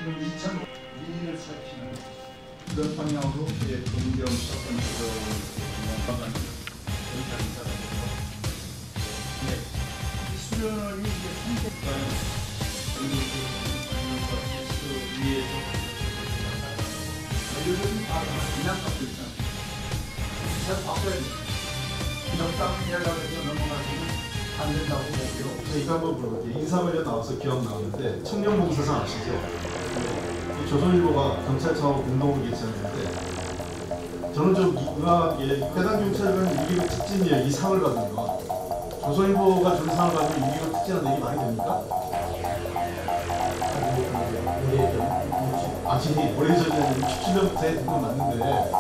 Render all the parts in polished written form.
2000 2일을 시작하는 그런 방향으로 동경 사건 방안 경찰 인사가 되고 이 수련원이 이제 선택과는 위에서 요즘 그냥 갖고 있잖아요. 잘 바꿔야 돼요. 적당히 하려고 해서 넘어가시면 안 된다고 보고요. 이거 한번 물어볼게요. 인사말에 나와서 기억 나오는데 청년봉사상 아시죠? 조선일보가 경찰청하고 공동으로 개최하는데 저는 좀 의아하게 해당 경찰관 6.25 특진이에요. 이 상을 받은 거. 조선일보가 준 상을 받으면 6.25 특진한 얘기 말이 됩니까? 아니 오래전에 67년부터 했던 건 맞는데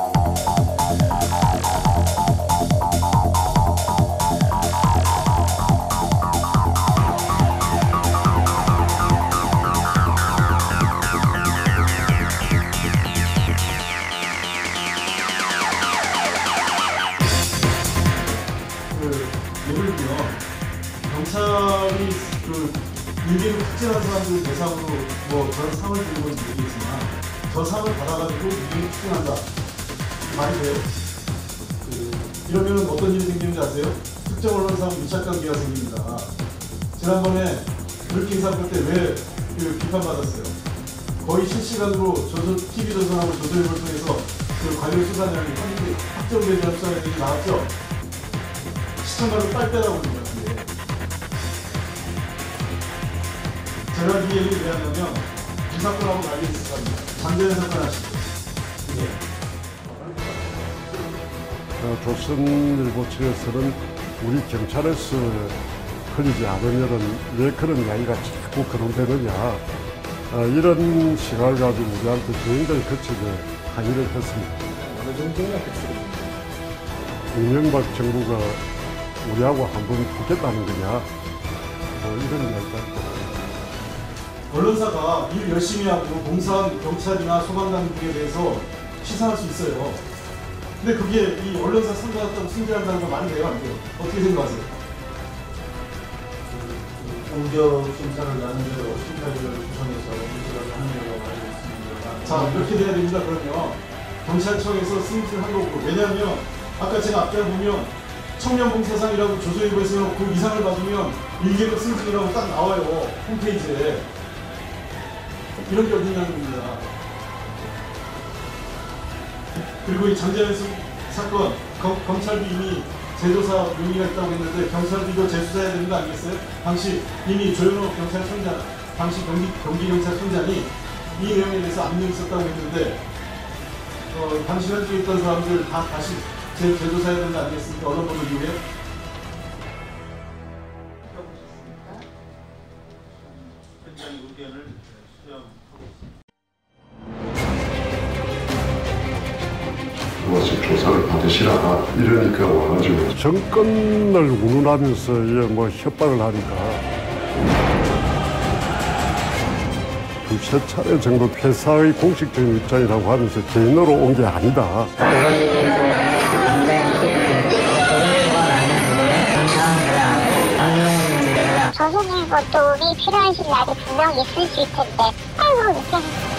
예를 들면 경찰이 일개로 특진한 사람들 대상으로 저런 상을 주는 건 모르겠지만 저 상을 받아가지고 일개로 특진한다 말이 돼요? 이러면 어떤 일이 생기는지 아세요? 특정 언론사하고 밀착관계가 생깁니다. 지난번에 불킹 사건 때 왜 비판받았어요? 거의 실시간으로 TV조선하고 조선일보를 통해서 관련 수사량이 확정되지 않은 수사량이 나왔죠? 시청자를 빨대라고 그러는 것 같은데 제가 이 얘기를 왜 하냐면 이 사건하고 난리 있을 겁니다. 잠재된 사건 아시죠? 조선일보 측에서는 우리 경찰에서 걸리지 않으면 왜 그런 이야기가 자꾸 거론되느냐 이런 시각을 가지고 우리한테 굉장히 거치게 항의를 했습니다. 어느 정도 생각했어요? 이명박 정부가 우리하고 한번 붙겠다는 거냐 이런 이야기가 있고 언론사가 일 열심히 하고 봉사한 경찰이나 소방관 등에 대해서 시사할 수 있어요. 근데 그게 이 언론사 상관없다고 승진한다는 건 말이 돼요, 안 돼요? 어떻게 생각하세요? 공적 심사를 나누려고 심사위를 구성해서 문제를 하느냐고 알고 있습니다. 자, 이렇게 돼야 됩니다. 그러면 경찰청에서 승진을 한 거고 왜냐하면 아까 제가 앞에 보면 청년봉사상이라고 조선일보에서 그 이상을 받으면 일개급 승진이라고 딱 나와요. 홈페이지에. 이런 게 어딨냐는 겁니다. 그리고 이 장재현 사건, 검찰도 이미 재조사 용의가 있다고 했는데 경찰도 이거 재수사해야 되는 거 아니겠어요? 당시 이미 조현호 경찰청장, 당시 경기경찰청장이 이 내용에 대해서 압력이 있었다고 했는데 당시 현직에 있던 사람들 다 다시 재조사해야 되는 거 아니겠습니까? 언론 보도 이후에? 현장 의견을 수렴하고 무엇을 조사를 받으시라 이러니까 와가지고 정권을 운운하면서 협박을 하니까 두세 차례 정도 회사의 공식적인 입장이라고 하면서 개인으로 온 게 아니다. 조선일보 도움이 필요하신 날이 분명 있을 수 있을 텐데 아이고 이렇게